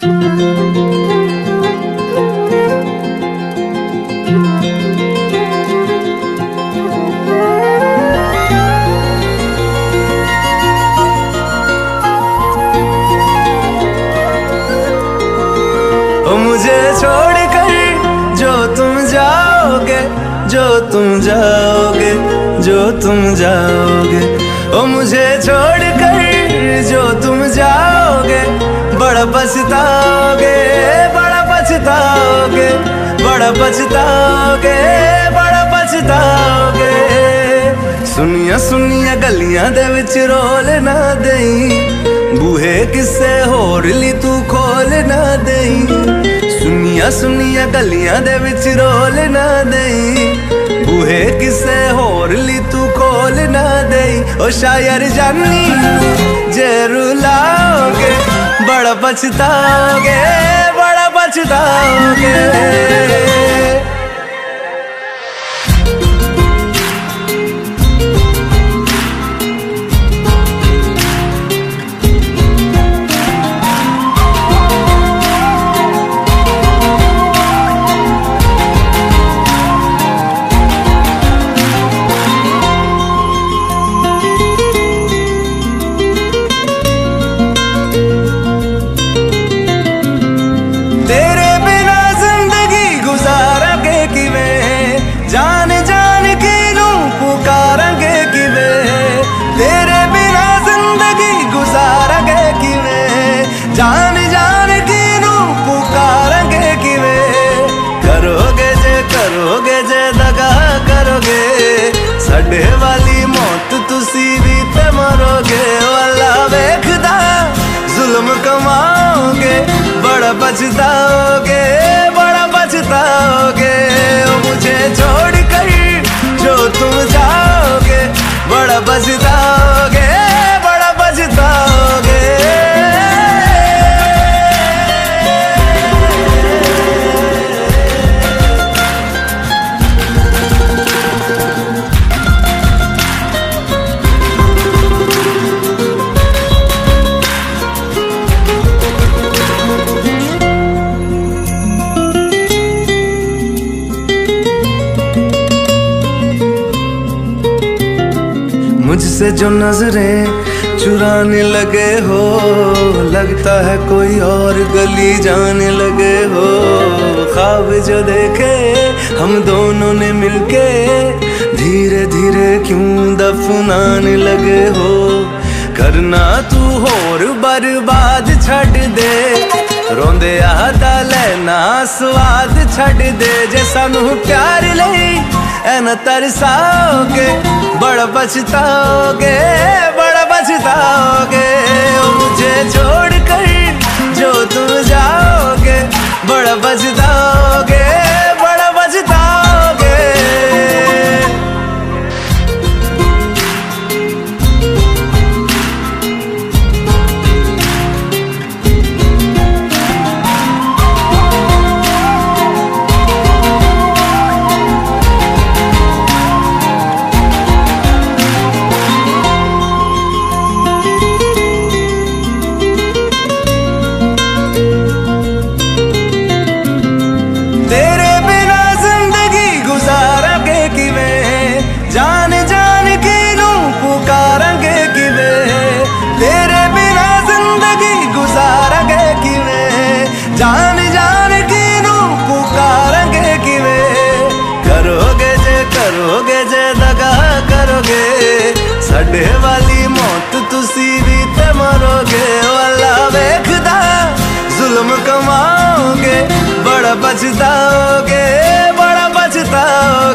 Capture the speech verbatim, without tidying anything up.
मुझे छोड़कर जो तुम जाओगे, जो तुम जाओगे, जो तुम जाओगे, ओ मुझे छोड़कर जो तुम जाओगे, बड़ा पछताओगे, बड़ा पछताओगे, बड़ा पछताओगे, बड़ा पछताओगे। सुनिया सुनिया गलियां दे विच रोल ना देई, बूहे किसे होर ली तू खोल ना देई। सुनिया सुनिया गलियां दे विच रोल ना देई, बूहे किसे होर ली तू खोल ना देई। ओ शायर जानी जे रुलाओगे, बड़ा पछताओगे, बड़ा पछताओगे। जान जान की नू पुकारेंगे किवें, करोगे जे करोगे जे दगा करोगे, साडे वाली मौत तुसी भी ते मरोगे। वाला वेखदा जुल्म कमाओगे, बड़ा पछताओगे, बड़ा पछताओगे। मुझे छोड़ कर जो तुम जाओगे, बड़ा पछताओगे, बड़ा पछताओगे। मुझसे जो नजरें चुराने लगे हो, लगता है कोई और गली जाने लगे हो। ख्वाब जो देखे हम दोनों ने मिलके, धीरे धीरे क्यों दफनाने लगे हो। करना तू होर बर्बाद छड़ दे, रोंदे आदा लेना स्वाद छड़ दे। जे सानू प्यार लई एन तरसाओगे, बड़ा पछताओगे, बड़ा पछताओगे। मुझे छोड़ कर जो तुम जाओगे, बड़ा पछताओगे, बड़ा पछताओगे। जान जान की नू पुकारेंगे किवें, करोगे जे करोगे जे दगा करोगे, साडे वाली मौत तुसी भी ते मरोगे। वाला वेखदा जुल्म कमाओगे, बड़ा पछताओगे, बड़ा पछताओगे।